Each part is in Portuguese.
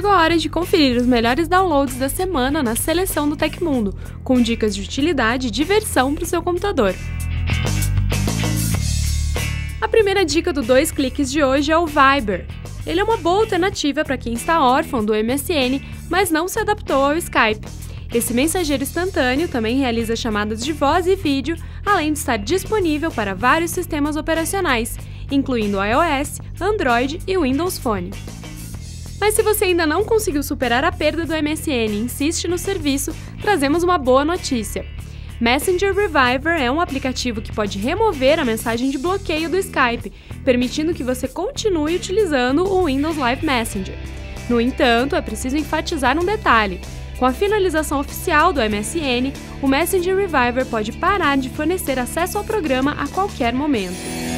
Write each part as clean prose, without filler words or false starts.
chegou a hora de conferir os melhores downloads da semana na seleção do Tecmundo, com dicas de utilidade e diversão para o seu computador. A primeira dica do 2 cliques de hoje é o Viber. Ele é uma boa alternativa para quem está órfão do MSN, mas não se adaptou ao Skype. Esse mensageiro instantâneo também realiza chamadas de voz e vídeo, além de estar disponível para vários sistemas operacionais, incluindo iOS, Android e Windows Phone. Mas se você ainda não conseguiu superar a perda do MSN e insiste no serviço, trazemos uma boa notícia. Messenger Reviver é um aplicativo que pode remover a mensagem de bloqueio do Skype, permitindo que você continue utilizando o Windows Live Messenger. No entanto, é preciso enfatizar um detalhe. Com a finalização oficial do MSN, o Messenger Reviver pode parar de fornecer acesso ao programa a qualquer momento.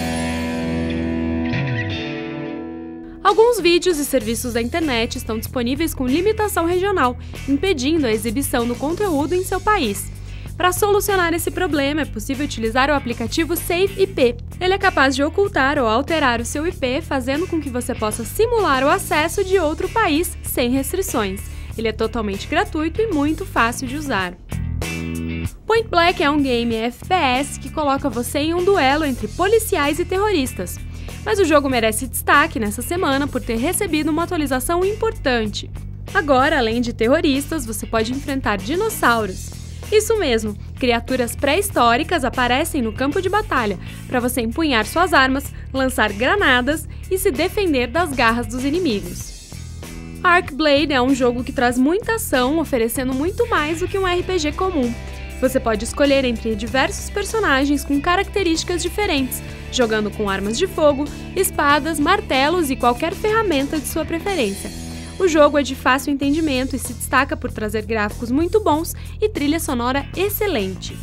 Alguns vídeos e serviços da internet estão disponíveis com limitação regional, impedindo a exibição do conteúdo em seu país. Para solucionar esse problema, é possível utilizar o aplicativo SafeIP. Ele é capaz de ocultar ou alterar o seu IP, fazendo com que você possa simular o acesso de outro país sem restrições. Ele é totalmente gratuito e muito fácil de usar. Point Blank é um game FPS que coloca você em um duelo entre policiais e terroristas. Mas o jogo merece destaque nessa semana por ter recebido uma atualização importante. Agora, além de terroristas, você pode enfrentar dinossauros. Isso mesmo, criaturas pré-históricas aparecem no campo de batalha para você empunhar suas armas, lançar granadas e se defender das garras dos inimigos. Arcblade é um jogo que traz muita ação, oferecendo muito mais do que um RPG comum. Você pode escolher entre diversos personagens com características diferentes, jogando com armas de fogo, espadas, martelos e qualquer ferramenta de sua preferência. O jogo é de fácil entendimento e se destaca por trazer gráficos muito bons e trilha sonora excelente.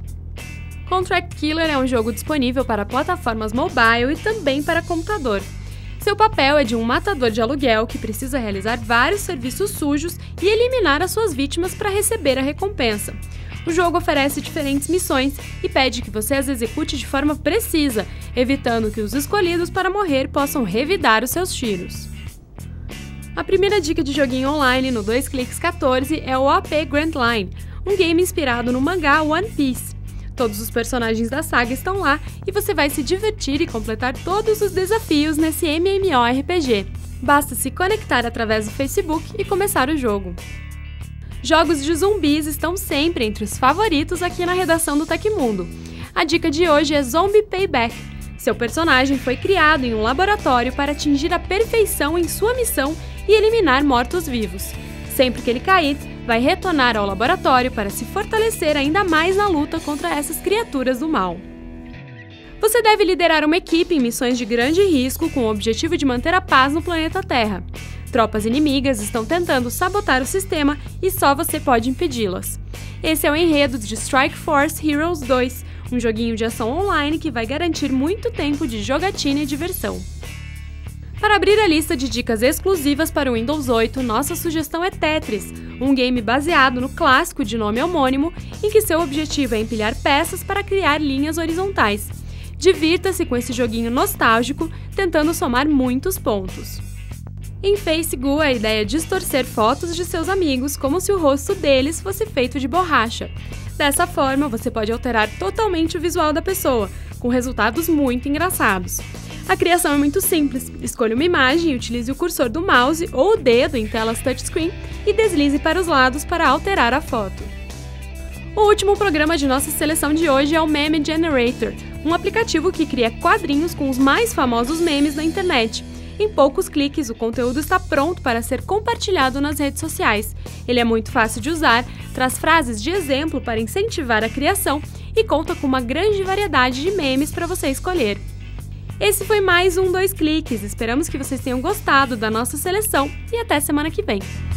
Contract Killer é um jogo disponível para plataformas mobile e também para computador. Seu papel é de um matador de aluguel que precisa realizar vários serviços sujos e eliminar as suas vítimas para receber a recompensa. O jogo oferece diferentes missões e pede que você as execute de forma precisa, evitando que os escolhidos para morrer possam revidar os seus tiros. A primeira dica de joguinho online no 2 cliques 14 é o AP Grand Line, um game inspirado no mangá One Piece. Todos os personagens da saga estão lá e você vai se divertir e completar todos os desafios nesse MMORPG. Basta se conectar através do Facebook e começar o jogo. Jogos de zumbis estão sempre entre os favoritos aqui na redação do Tecmundo. A dica de hoje é Zombie Payback. Seu personagem foi criado em um laboratório para atingir a perfeição em sua missão e eliminar mortos-vivos. Sempre que ele cair, vai retornar ao laboratório para se fortalecer ainda mais na luta contra essas criaturas do mal. Você deve liderar uma equipe em missões de grande risco com o objetivo de manter a paz no planeta Terra. Tropas inimigas estão tentando sabotar o sistema e só você pode impedi-las. Esse é o enredo de Strike Force Heroes 2, um joguinho de ação online que vai garantir muito tempo de jogatina e diversão. Para abrir a lista de dicas exclusivas para o Windows 8, nossa sugestão é Tetris, um game baseado no clássico de nome homônimo, em que seu objetivo é empilhar peças para criar linhas horizontais. Divirta-se com esse joguinho nostálgico, tentando somar muitos pontos. Em FaceGoo, a ideia é distorcer fotos de seus amigos como se o rosto deles fosse feito de borracha. Dessa forma, você pode alterar totalmente o visual da pessoa, com resultados muito engraçados. A criação é muito simples. Escolha uma imagem e utilize o cursor do mouse ou o dedo em telas touchscreen e deslize para os lados para alterar a foto. O último programa de nossa seleção de hoje é o Meme Generator, um aplicativo que cria quadrinhos com os mais famosos memes da internet. Em poucos cliques, o conteúdo está pronto para ser compartilhado nas redes sociais. Ele é muito fácil de usar, traz frases de exemplo para incentivar a criação e conta com uma grande variedade de memes para você escolher. Esse foi mais um 2 cliques, esperamos que vocês tenham gostado da nossa seleção e até semana que vem!